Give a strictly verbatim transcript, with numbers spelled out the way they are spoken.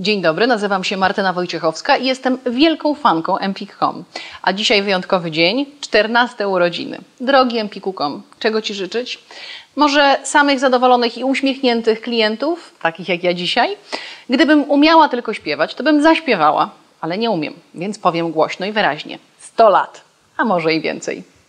Dzień dobry, nazywam się Martyna Wojciechowska i jestem wielką fanką Empik kropka com. A dzisiaj wyjątkowy dzień, czternaste urodziny. Drogi Empiku kropka com, czego Ci życzyć? Może samych zadowolonych i uśmiechniętych klientów, takich jak ja dzisiaj? Gdybym umiała tylko śpiewać, to bym zaśpiewała, ale nie umiem, więc powiem głośno i wyraźnie. sto lat, a może i więcej.